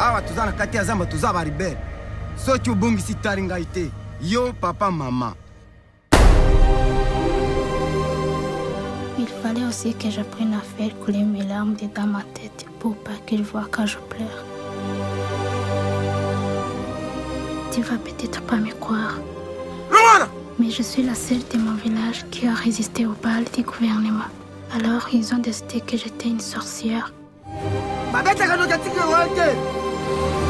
awa tuzana kati ya zamba tuzaba ribere soki ubungisi tali ngai te yo papa maman. Il fallait aussi que je prenne à faire couler mes larmes dans ma tête pour pas qu'il voie quand je pleure. Tu vas peut-être pas me croire, mais je suis la seule de mon village qui a résisté au bal du gouvernement. Alors ils ont décidé que j'étais une sorcière.